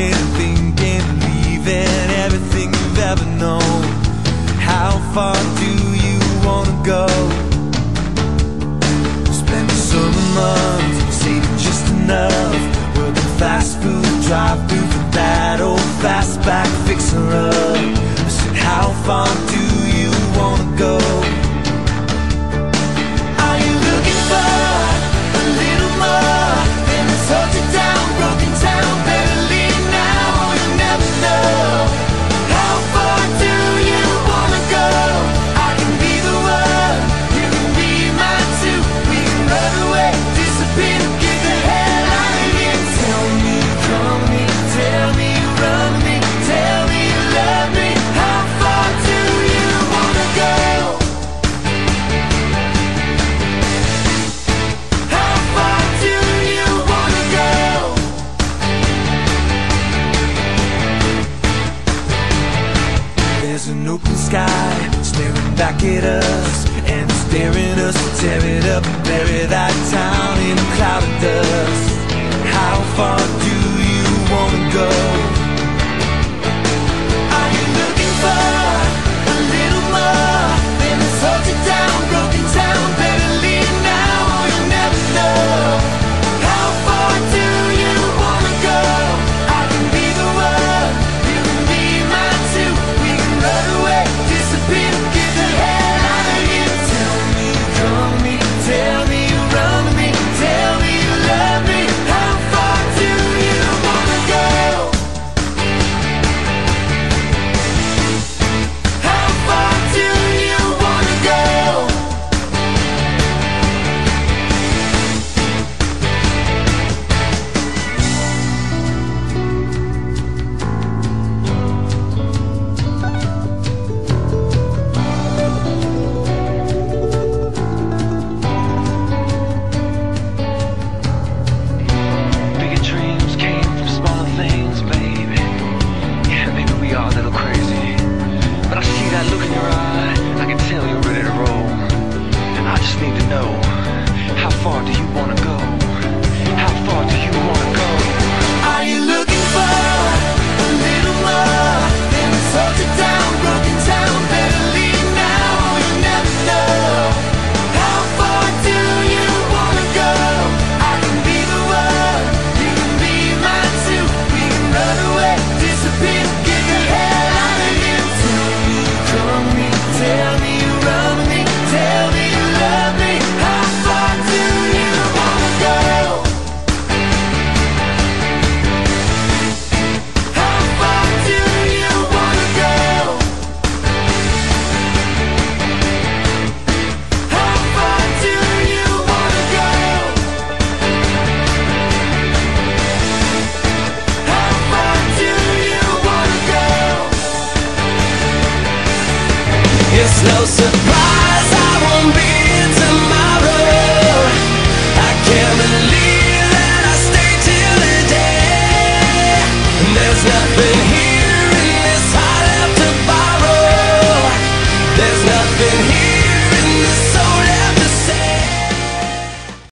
talking, thinking, leaving everything you've ever known. How far do you wanna go? Spend summer months saving just enough, working fast food, drive through for that old fastback fixer-up. I said, how far do you wanna go? Are you looking for a little more than this haunted down, broken town? Better leave now or you'll never know. How far do you wanna go? I can be the one, you can be mine too. We can run away, disappear, get the hell out of here. Tell me you come me, tell me you run me, tell me you love me. How far do you wanna go? How far do you wanna go? There's an open sky staring back at us, and it's daring us to tear it up and bury that town in a cloud of dust. How far do you wanna go? Are you looking for a little more than this haunted down, broken town? Better leave now or you'll never know. How far do you wanna go? I can be the one, you can be mine too. We can run away, disappear, get the hell out of here. Tell me you come me, tell me you run me, tell me you love me. How far do you wanna go? How far do you wanna go? Bigger dreams came from smaller things, baby. Yeah, maybe we are a little crazy, but I see that look in your eye, I can tell you're ready to roll. I just need to know, how far do you wanna